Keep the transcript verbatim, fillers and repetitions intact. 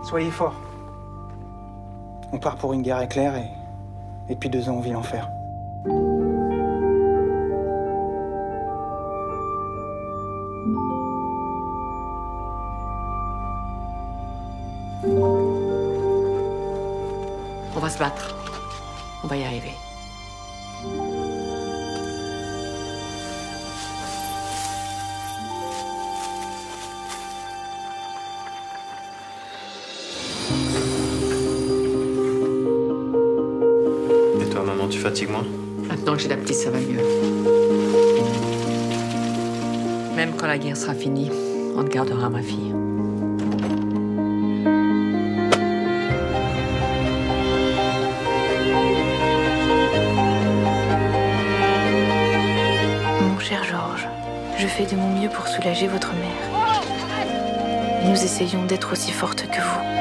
Soyez forts. On part pour une guerre éclair et... et puis deux ans on vit l'enfer. On va se battre. On va y arriver. Et toi, maman, tu fatigues moins? Maintenant que j'ai la petite, ça va mieux. Même quand la guerre sera finie, on te gardera ma fille. Mon cher Georges, je fais de mon mieux pour soulager votre mère. Nous essayons d'être aussi fortes que vous.